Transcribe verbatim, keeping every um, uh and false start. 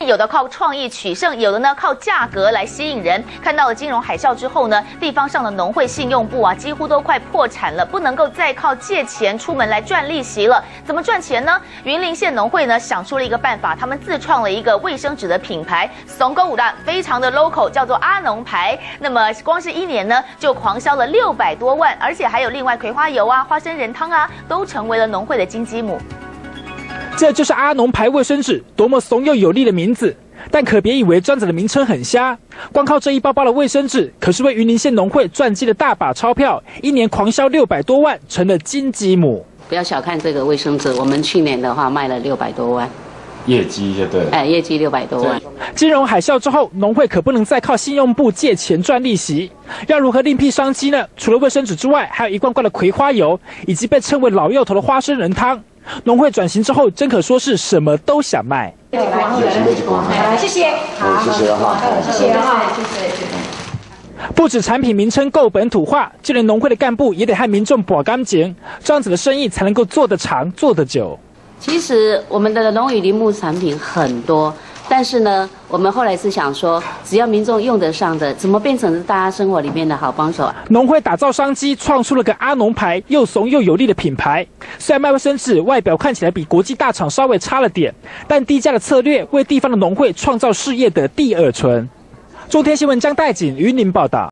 有的靠创意取胜，有的呢靠价格来吸引人。看到了金融海啸之后呢，地方上的农会信用部啊，几乎都快破产了，不能够再靠借钱出门来赚利息了。怎么赚钱呢？云林县农会呢想出了一个办法，他们自创了一个卫生纸的品牌，怂购五大非常的 local， 叫做阿农牌。那么光是一年呢就狂销了六百多万，而且还有另外葵花油啊、花生仁汤啊，都成为了农会的金鸡母。 这就是阿农牌卫生纸，多么怂又有力的名字！但可别以为专子的名称很瞎，光靠这一包包的卫生纸，可是为云林县农会赚进了大把钞票，一年狂销六百多万，成了金鸡母。 不要小看这个卫生纸，我们去年的话卖了六百多万。 业绩就对了， 哎，业绩六百多万。 金融海啸之后，农会可不能再靠信用部借钱赚利息，要如何另辟商机呢？除了卫生纸之外，还有一罐罐的葵花油，以及被称为老幼头的花生仁汤。农会转型之后，真可说是什么都想卖。 谢谢，好，谢谢哈，谢谢哈，谢谢，谢谢。 不止产品名称够本土化，就连农会的干部也得和民众把干净，这样子的生意才能够做得长、做得久。 其实我们的农与林木产品很多，但是呢，我们后来是想说，只要民众用得上的，怎么变成大家生活里面的好帮手啊？ 农会打造商机，创出了个阿农牌，又怂又有力的品牌。虽然卖卫生纸外表看起来比国际大厂稍微差了点，但低价的策略为地方的农会创造事业的第二春。中天新闻江代锦云林报道。